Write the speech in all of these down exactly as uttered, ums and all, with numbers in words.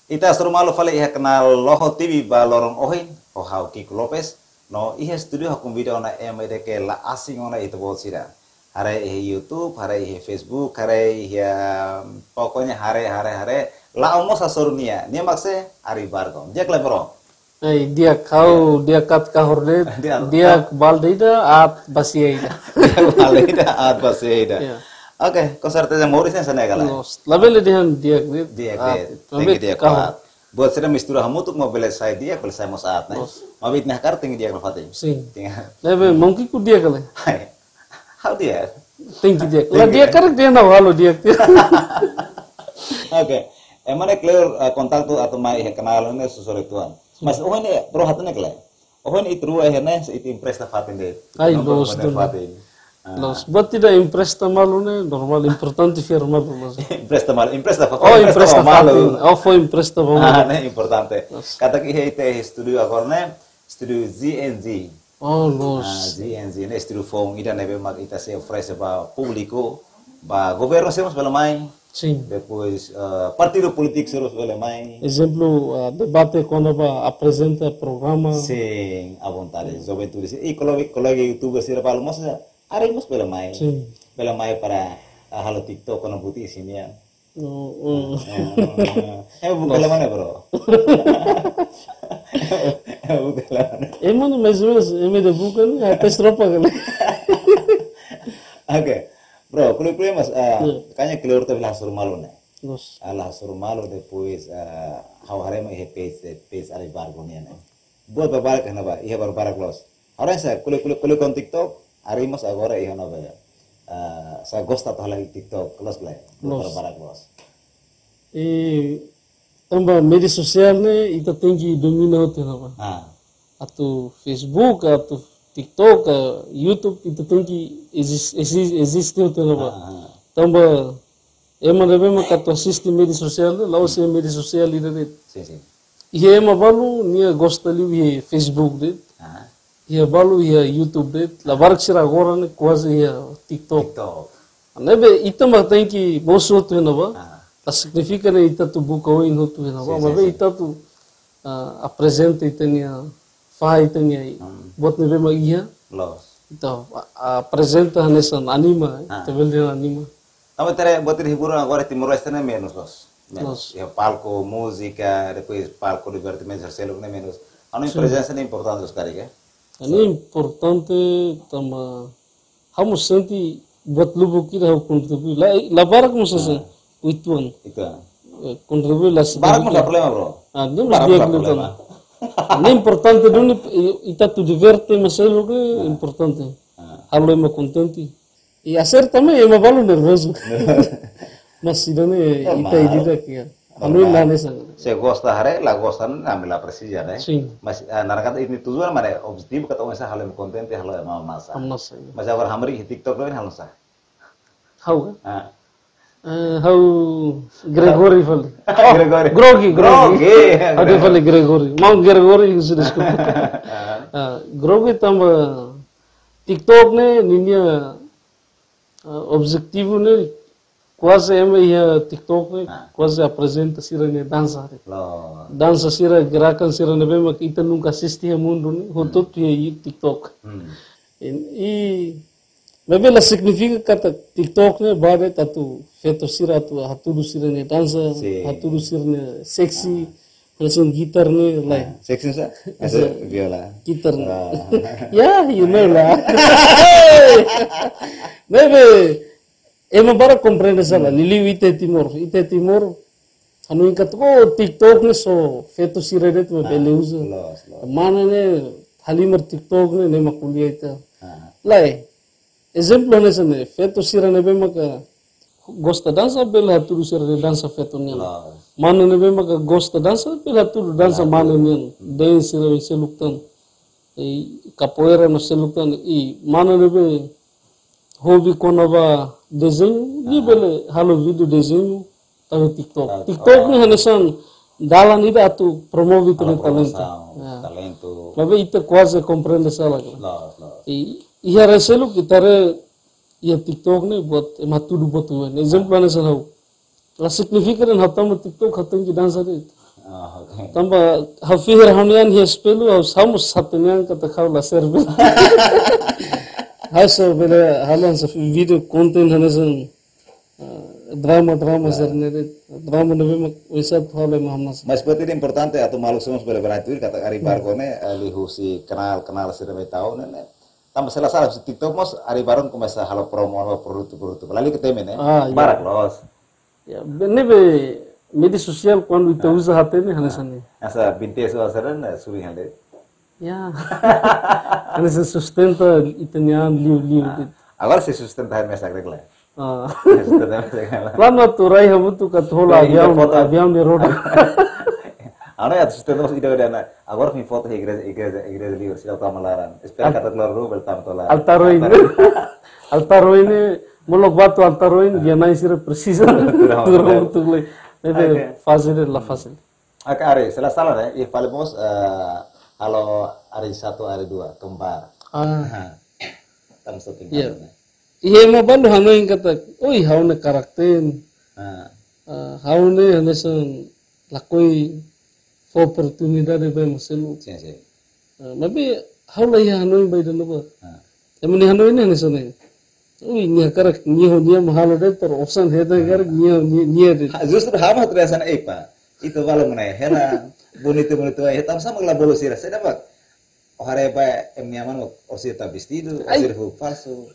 ita surmalo fale iha kenal loho T V ba lorong ohin o hau Kiko Lopez no iha studio hakum video na emede ke la asing ona itu bolsira hare iha YouTube hare iha Facebook hare iha pokoknya hare hare hare la omos asornia nia makse ari bargom jek lebro Ay, dia kau dia kat kahorde dia baldeida at basiida dia baldeida at basiida oke kau certeza Mauricio sana kala labele dia dia dia dia dia kau buat saya mistura hamu tuh mobil saya dia kalau saya mau saat nih mabit nah kar tinggi dia kalau fatih sim lebe mungkin ku dia kala how dia tinggi dia lah dia kar dia na halo dia oke emangnya clear kontak tuh atau mai kenalannya sesuatu tuan mas oh ini bro hatnya kala oh ini itu ruah ini itu impress ta fatin deh ay los los buat tidak impress ta malu nih normal importante firma los impress ta malu impress ta oh impress ta malu oh foi impress ta malu ah nih importante kata ki itu studio akornya studio Z N Z oh los Z N Z ini studio phone ida nebe mag ita se ofrece ba público ba governo semos pela mãe sim depois uh, partido político serus pela mãe exemplo uh, debate quando va apresenta programa sim à vontade juventude e colega colega youtuber sira palo moça haremos pela mãe sim pela mãe para uh, halo TikTok quando buti sini ya no eh bukan pela mana bro bukan pela mana eh mano mais ou menos eu me debucan até estropa kali oke bro, kulit kulit mas, kayaknya keluar tuh lah suruh malu nih. Los. Alah suruh malu depois hau hari mah ihe page page ari bargo nih nih. Buat berbalik kenapa? Ihe baru barak los. Orang saya kulit kulit kulit kon TikTok, hari mas agora ihe napa ya. Saya gosta tuh lagi TikTok, los lah. Baru barak los. Eh, tambah media sosial nih itu tinggi domino tuh napa? Ah. Atau Facebook atau TikTok, YouTube itu tinggi existe existe itu napa? Tambah emang ada memang kata sistem media sosial tu, lalu saya media sosial itu deh. Sim sim. Ia emang balu nia gosta liu Facebook deh. Ah. Ia balu ia YouTube deh. La barak sira agora nih quase ia TikTok. TikTok. Nebe itu mah tinggi bosu tu napa? Ah. A significa nih itu tu buka oin tu napa? Mas itu tu apresenta itu nia fai itu nia. Buat nebe mah ia. Los. Itu apresenta nessa anima, itu beli anima. Kamu tere buat hiburan agora Timor Leste nih menos los. Menos. Ya palco, música, depois palco divertimento social nih menos. Anu presença nih importante sekali kan? Ini importante tama. Kamu senti buat lubu kita harus kontribusi. La la barak musa se ituan. Itu. Kontribusi lah. Barak musa problema bro. Ah, dia mesti dia problema. Ini importante dulu kita tu diverte masalah que importante. Halo ema contente. E hacer também ema balu nervoso. Mas sidane ita idida kia. Halo ema nessa. Se gosta hare, la gosta ambil la presija né. Sim. Mas narakat ini tujuan mana objetivo kata orang halo ema contente halo ema masa. Masa. Mas agora hamri TikTok lain halo sah. How? Ah. How Gregory fale. Gregory. Grogi, Grogi. Ada fale Gregory. Mau Gregory sudah disebut. Ah, Grogi tambah TikTok ne ninya objetivo ne quase ema ia TikTok ne quase apresenta sira ne dança. Lo. Dança sira gerakan sira ne bema kita nunca assisti a mundo ne hotot ia TikTok. E Mas ela significa kata TikTok ne bade tatu feto sira tu haturu sira ne dança, haturu sira ne sexy, langsung gitar ne lai. Sexy sa? Asa viola. Gitar. Ya, you know lah. Nebe, emang bara comprende sala. Nili ite Timor, ite Timor. Anu ingat ko TikTok ne so feto sira ne tu bele usa. Mana ne halimar TikTok ne ne makulia ita. Lai. Exemplo nessa né, feto sira nebe maka gosta dança bela tudo sira de dança feto nia. Mano nebe maka gosta dança bela tudo dança mano nia. Den sira seluktan. E capoeira no seluktan e mano nebe hobby konava desenho, ni bele halo video desenho tahu TikTok. TikTok ni hanesan dalan ida atu promove tu talento. Talento. Mas itu quase compreende sala. E Iya reselu kita re ya TikTok ne buat ematu du buat tuan. Exemplo ane sana. La significa dan hatam TikTok hatam ki dansa de. Oh, oke. Tambah hafir hanian hias pelu haus hamus satunya kata kau lah server. Haus bela halan sa video konten hanasan drama drama serne drama nabi mak wisat hale Muhammad. Mas seperti ini importante atau malu semua sebagai berarti kata Ari Barkone lihu si kenal kenal sudah tahu nene. Tambah salah salah si TikTok mos Ari Baron kumasa halo promo produk-produk. Lalu ketemu nih. Barak los. Ya, bener be media sosial quando itu usaha hati ni hanasan ni. Asa binti so asaran suri hande. Ya. Hanasan sustenta itanya liu liu. Agora se sustenta hai mesa agregla. Ah. Lama tu rai hamu tu katola avião avião de roda. Ano ya sustenta mas ida dana. Agora mi foto igreja igreja igreja liu sila tamalaran. Espera kata keluar dulu beltam tola. Altaro ini. Altaro ini mulok batu altaro ini dia naik sira precisa. Turun betul le. Itu fase lah fase. Oke Ari, salah salah ya. Falemos halo hari satu hari dua kembar. Ah. Tam syuting. Iya. Iya mah balu hano yang kata, oi hau ne karakter. Ah. Hau ne hanasan lakoi oportunidade ba maselu. Sim, sim. Tapi hau lah ya hano yang bayi dan apa. Emang hano ini hanasan. Ui nia karak nia nia mahal deh per option heda karak nia nia deh. Justru hama terasa naik pak. Itu kalau mengenai hela bonito bonito ya tam sama lah bolu sirah. Saya dapat oh hari apa em nyaman oh sih tak vestido, oh sih full falso.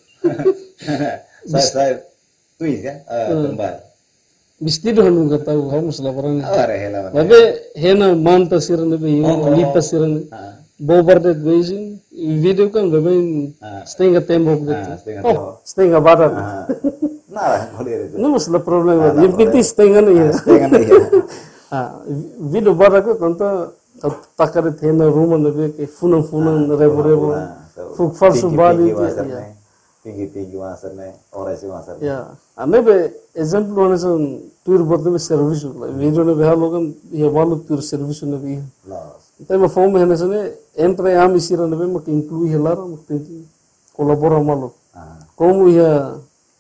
Saya saya tuis ya kembar. Vestido hanu nggak tahu kamu selaporan. Oh hari hela. Tapi hena manta sirah nih bayi, lipa sirah nih. Bobardet beijing video kan gabain setengah tembok gitu. Oh, setengah barat. Nah, boleh itu. Ini masalah problem. Yang penting setengah nih ya. Setengah nih ya. Video barat itu tentu takar hena rumah nabi ke funang funang rebo rebo. Fuk falsu bali itu. Tinggi tinggi masarnya, orasi masarnya. Ya, ane be example mana sen tour buat nabi service lah. Video nabi halo kan ya balu tour service nabi. Tapi mau form mana sana entre ami sira nabe mak inclui helar mak tenti colabora malo. Como ia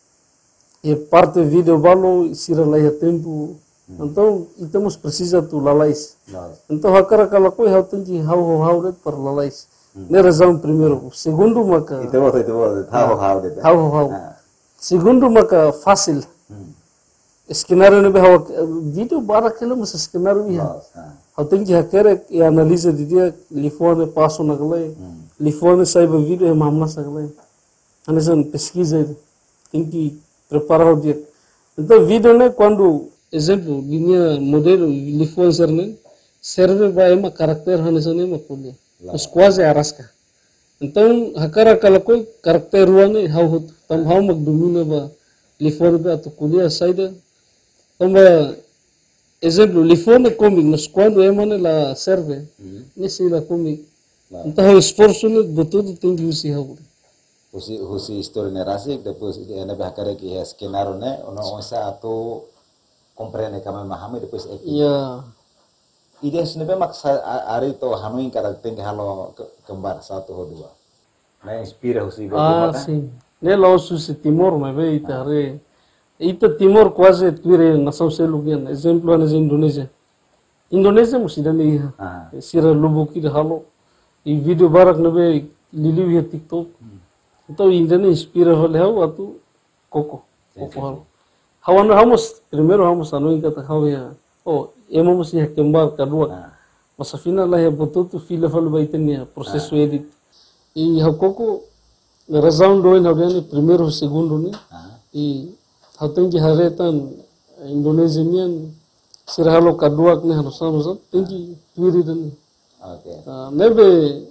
e parte video balo sira lá ia tempo. Então estamos precisa tu lalais. Então hakara kala koi hau tenti hau hau hau det per lalais. Ne razão primeiro, segundo maka. Itu waktu itu waktu hau hau det. Hau hau. Segundo maka fácil. Skenario nabe hau video bara kilo mas skenario ia. Hau tenti hakere e analisa de dia telefone passo na galera. Telefone saiba vídeo é mamna sagalai. Anasan pesquisa tem que preparar o dia. Então vídeo né quando exemplo linha modelo telefone serve serve vai uma karakter anasan uma kulia. Mas quase arasca. Então hakara kalau koi karakter ruane hau hut tam hau magdomina ba telefone ba atau kulia saida. Tamba exemplo telefone comic mas quando é mana la serve nesse la comic. Então o esforço né betul tem que usar hau. Husi husi histori narasi depois ena bahakare ki ya skenario ne ono onsa atau komprene kama mahami depois ek. Ya. Ide sebenarnya maksa ari to hanuin karakter halo kembar satu atau dua. Na inspira husi Ah, sim. Ne lo susi Timor me ve itare. Ita Timor quase tuire nação selugian. Exemplo na Indonesia. Indonesia musida ni sira lubuki halo. I video barak nabe lili via TikTok. Então Indonesia inspira hole hau atu koko. Koko halo. Hawan hamus primeiro hamus hanuin kata hau ya. Oh, emo mesti kembar kedua. Masa final lah ya betul tu fila fala baitnya prosesso edit. E hau koko razão doin hau ni primeiro segundo ni. E hau tengi haretan Indonesian sirhalo kedua ni harus sama sama tengi tuiri dan. Oke. Nebe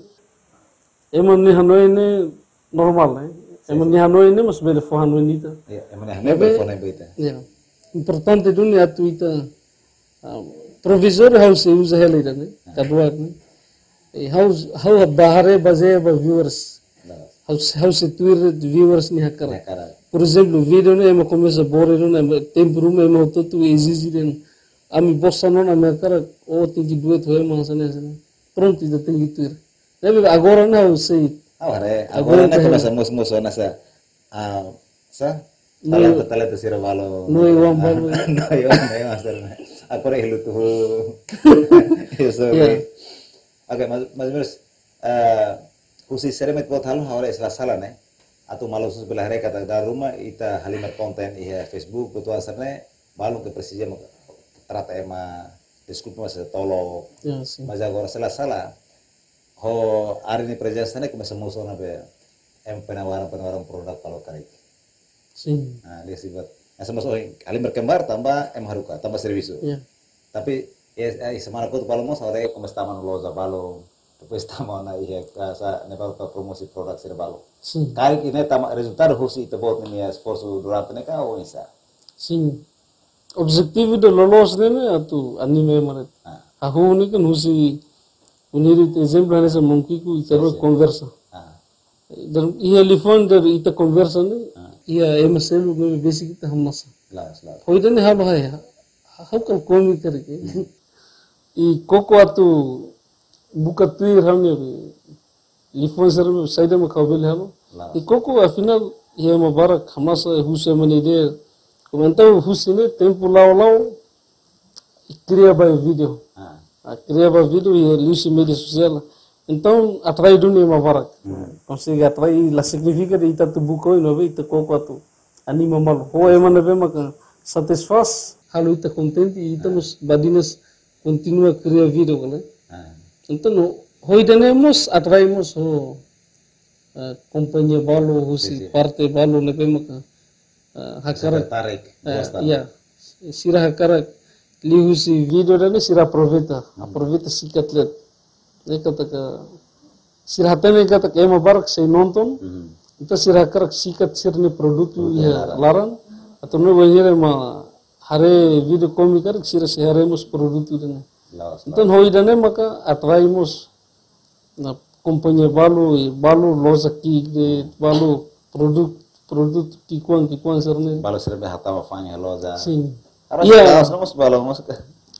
emang ni Hanoi ni normal eh. Emang ni Hanoi ni mas bele fo Hanoi ni ta. Iya, emang ni Hanoi fo Hanoi baita. Ya. Importante dunia tu ita provisor house usa hele dan kedua ni. Eh house how bahare baze ba viewers. House house tuir viewers ni hakar. Por exemplo, video ni emang começa bore ni tempo rumah emang tu tu easy dan ami bossa non ami hakar o tingi duet hoel mansane sana. Pronto ida tingi tuir. Tapi agora não sei. Agora agora não começa mus mus nasa ah sa talento talento sira balo no iwan balo no iwan no iwan sir Aku rek lu tuh. Sorry. Oke, Mas Mas Mirus, eh khusus seremet buat halu hawale salah salah nih. Atau malu sebelah reka dari rumah ita halimat konten iya Facebook betul asarnya malu ke presiden terata ema diskup masa tolo. Mas agora salah salah. Ho hari ini perjalanan ke masa musuh nabe em penawaran penawaran produk kalau kali. Sim. Nah dia sih buat. Nah sama soal kali berkembar tambah em haruka tambah servisu. Yeah. Tapi ya semana aku tuh kalau mau sore kemestaman loza balong. Terus tamu na iya kasa nepal promosi produk sih balong. Sim. Kali ini tamu resultat husi itu buat nih ya esforço durante nih kau bisa. Sim. Objektif itu lolos nih atau anime mana? Aku ini kan husi uniri exemplo nessa mungkiku itaro conversa. Dan ia telefon dari ita conversa nih. Ia M S L में basic kita हमसा हो इधर ने हाल है हाउ कल कोमी करके ई कोको आतु बुका तुई हमने telefon सर में साइड में काबिल है ई कोको afinal ia mubarak हमसा हुसे मनी दे comentava husi ने tempo lao lao cria by video cria by video e luci mídia social. Então, atrai dunia mabarak. Consegue atrai, la significa de ita tu buko ino be ita koko atu anima malu. Ho emana be maka satisfaz, halu ita contente e ita mus badinas continua criar video kale. Então, ho idanemos atraimos ho companhia balu, husi parte balu ne be maka hakarak tarik. Iya, sira hakarak li husi video dane sira aproveita, aproveita sikatlet. Ini kata ke sirahatan ini kata ke ema barak saya nonton, itu sirah kerak sikat sirni produk ya larang atau nu banyak ma hari video komik kerak sirah sehari mus produk itu dengan. Itu hoi dane maka atraimus na kompanyi balu balu lozaki de balu produk produk kikuan kikuan sirni. Balu sirbe hatta mafanya loza. Sim. Iya. Harus balu masuk.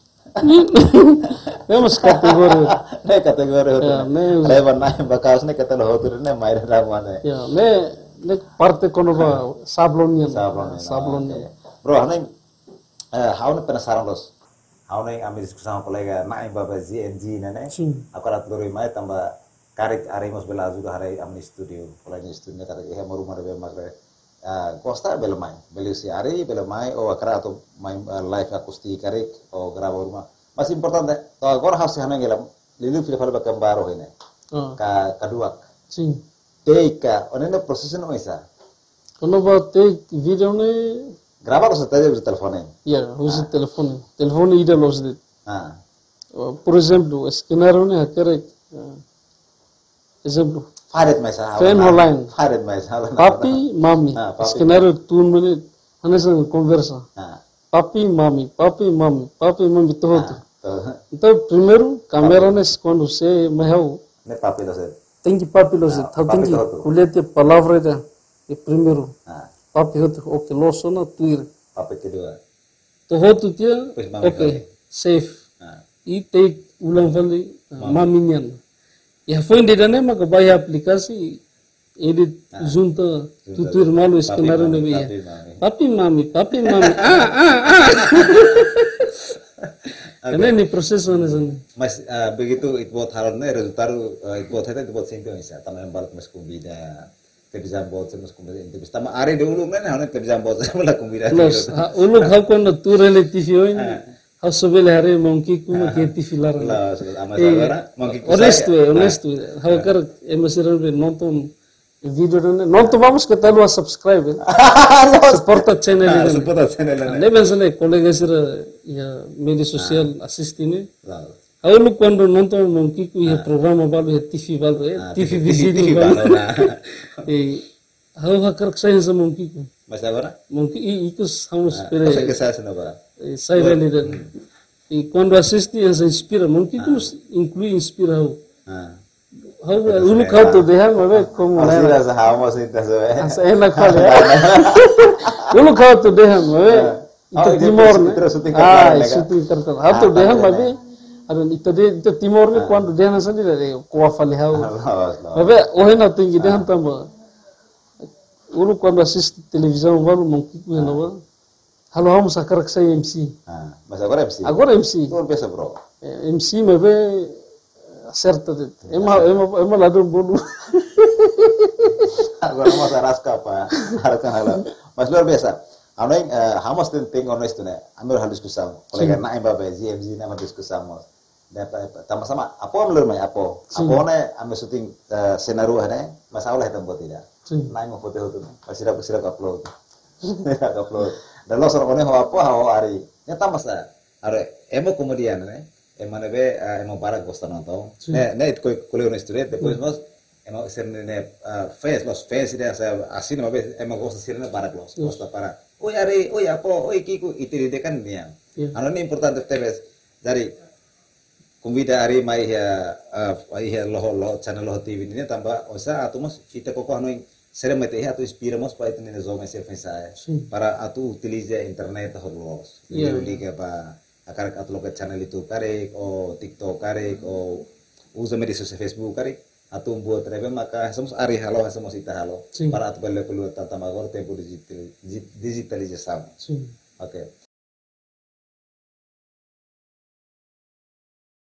Vemos kategori. Ne kategori hotu. Ne banai bakas ne kata hotu ne maire ramane. Ya, ne ne parte kono ba sablonnya. Sablonnya. Sablonnya. Bro, hane eh haune penasaran los. Haune kami diskusi sama kolega naik baba Z N G nene. Aku rat lori mai tambah karik arimos bela juga hari amni studio. Kolega studio kata eh mau rumah be magre. Costa belemai, beli si hari belemai, oh akra atau main live akustik karik, oh grabo rumah. Masih important deh. Kalau kau harus hanya ngelam, lilu film film baru ini. Ka kedua. Sim. Teka, onene prosesnya no isa. Kalau buat take video ne, graba harus tadi bisa teleponin. Ya, harus telepon. Telepon ida los de. Ah. Por exemplo, skenario ne hakerek. Exemplo. Farid maisa. Fan online. Farid maisa. Papi, mami. Skenario tu menit, hanya sang conversa. Papi, mami, papi, mami, papi, mami todo. Então, primeiro, câmera ne quando você me hau. Ne papi lo se. Tem que papi lo se. Tem que colher palavra da. E primeiro. Papi hotu, ok, lo sona tuir. Papi kedua. To hotu dia, ok, safe. E take ulang vali maminya. Ya foi de dane maka bayar aplikasi edit junta tutur malu skenario ne ya. Papi mami, papi mami. Ah ah ah. Karena ini proses mana sana. Mas begitu itu buat hal ne resultat itu buat itu buat simpel bisa. Tambah balik mas kumbida. Bisa buat mas kumbida itu bisa. Tambah hari dulu mana hal bisa buat sama kumbida. Los, uluk hau kon tu relatif yo ini. Hau sebel hari mungkin kuma keti filar. Lah, amasalara mungkin. Honesto, honesto. Hau kar emasiran be nonton video ne. Nonton vamos que tal was subscribe. Suporta channel. Suporta channel. Ne bensane kolega sira ya media social assistine. Hau lu quando nonton mungkin ku ya programa balu ya T V balu ya T V visito balu. Eh hau hakar saya sama mungkin ku. Mas agora? Mungkin itu harus pere. Você que sabe agora. Sai dali dan. E quando assiste essa inspira, mungkin itu inclui inspira hau. Hau ulu kau tu dehan mabe como la. Así las hamos itu sabe. Asa enak kali. Ulu kau tu dehan mabe. Itu timor ne. Ah, syuting tertel. Hau tu dehan mabe. Ada itu de itu timor ne quando dehan sendiri dari kuah fali hau. Mabe ohena tinggi dehan tambah. Ulu quando assiste televisão baru mungkin ku nawa. Halo, hamo sakarak saya M C. Ah, mas agora M C. Agora M C. Luar biasa bro. Eh, M C mebe acerta. Ema ema ema lado bolu. Agora mas arasca apa? Harakan halo. Mas luar biasa. Anoing hamos tenting ono isto ne. Ambil hal diskusam. Kolega na emba be G M Z na ma diskusamos. Dapat sama-sama. Apa melur mai apa? Apa ne ambil syuting senario ne masalah hitam buat tidak. Nai mau foto itu. Masih dapat sila upload. Upload. Dan lo sorong one ho apa ho hari. Nyata masa. Are emo kemudian ne. Emane be emo para gosta nonton. Ne ne itu kolego no student depois nós emo ser ne face los face dia saya asin ma be emo gosta sirene para los. Gosta para. Oi are oi apa oi kiku itu dia kan dia. Ano ni importante teves dari convida hari mai ya ai ya loho loho channel loho T V ini tambah osa atu mas kita koko ano serem mete atu inspiramos para itu ne zoma ser pensar para atu utilize internet horlos. Iya liga pa akar atu loka channel itu karek o TikTok karek o usa media sosial Facebook karek atu buat rebe maka somos ari halo somos ita halo para atu belle pelu tanta magor tempo digital digitalização. Oke.